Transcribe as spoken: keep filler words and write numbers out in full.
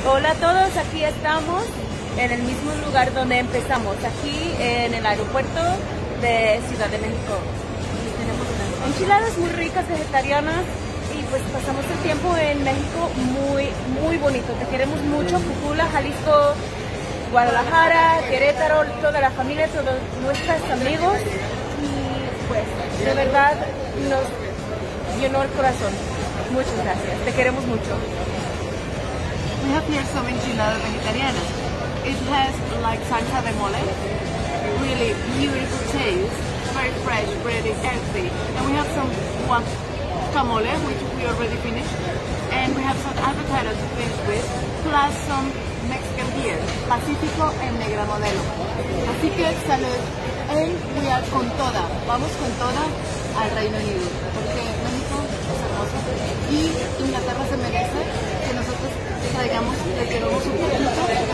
Hola a todos, aquí estamos en el mismo lugar donde empezamos, aquí en el aeropuerto de Ciudad de México. Tenemos unas enchiladas muy ricas, vegetarianas, y pues pasamos el tiempo en México muy, muy bonito. Te queremos mucho, Cocula, Jalisco, Guadalajara, Querétaro, toda la familia, todos nuestros amigos, y pues de verdad nos llenó el corazón. Muchas gracias, te queremos mucho. We have here some enchiladas vegetarianas. It has like salsa de mole, really beautiful taste, very fresh, very healthy. And we have some guacamole, which we already finished. And we have some avocado to finish with, plus some Mexican beer, Pacífico en Negra Modelo. Así que salud. And we are con toda, vamos con toda al Reino Unido, porque México es hermoso y Inglaterra se merece que nosotros traigamos, le llevemos un poquito